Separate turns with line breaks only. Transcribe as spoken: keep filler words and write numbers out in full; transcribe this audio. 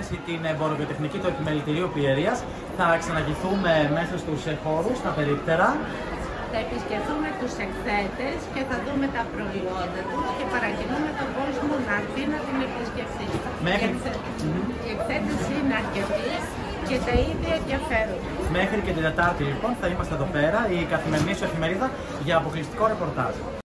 έτσι την εμποροβιοτεχνική του Επιμελητηρίου Πιερίας. Θα ξαναγηθούμε μέσα στους χώρους, στα περίπτερα.
Θα επισκεφθούμε τους εκθέτες και θα δούμε τα προϊόντα τους και παρακινούμε τον κόσμο να έρθει να την επισκεφθεί.
Μέχρι...
Οι, εκθε... mm-hmm. Οι εκθέτες είναι αρκετοί και τα ίδια ενδιαφέρονται.
Μέχρι και την Τετάρτη λοιπόν θα είμαστε εδώ πέρα, η καθημερινή σου εφημερίδα, για αποκλειστικό ρεπορτάζ.